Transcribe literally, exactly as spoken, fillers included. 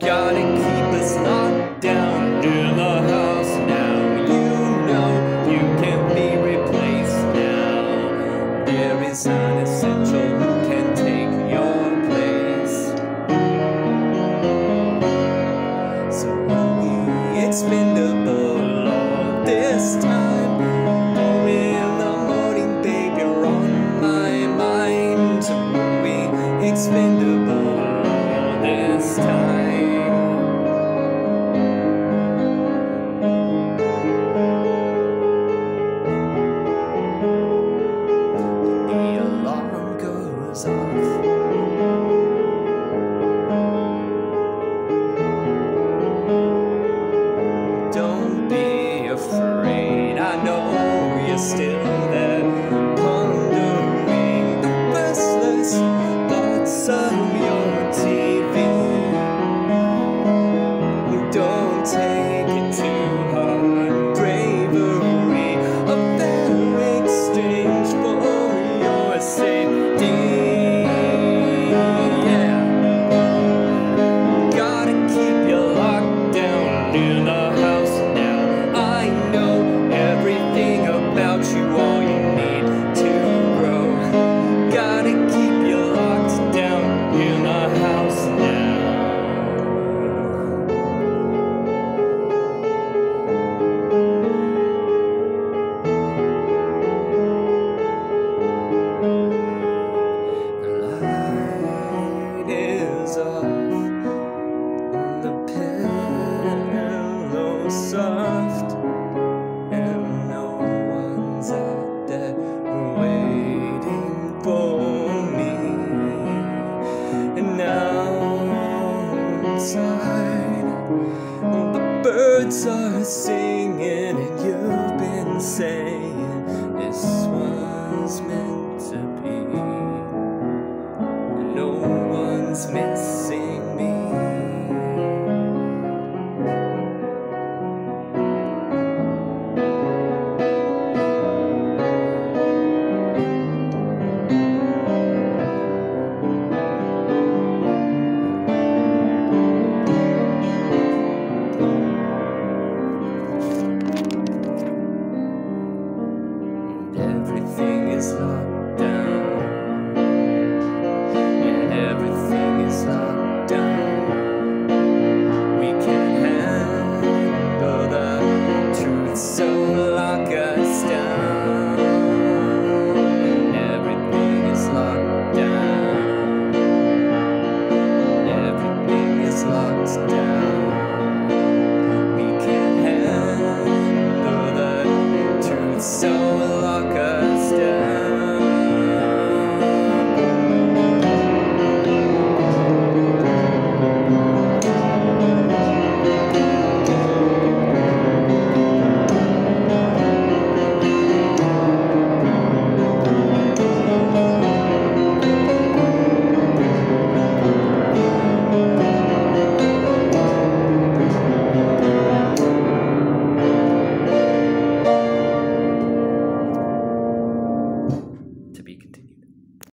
Gotta keep us locked down in the house now. You know you can't be replaced now. There is an essential who can take your place. So we'll be expendable all this time. Oh, in the morning, babe, you're on my mind. So we'll be expendable all this time. Off. Don't be afraid, I know you're still there, pondering the restless thoughts of your T V. Don't take it too hard, bravery, a fair exchange for your safety. In the house now, I know everything about you, all you need to grow. Gotta keep you locked down in the house now. The light is off, the pillow soft, and no one's out there waiting for me. And now inside, the birds are singing, and you've been saying this was meant to be. No one's missing me. Everything is locked down, and everything is locked down. We can't handle the truth, so lock us down. Everything is locked down, everything is locked down.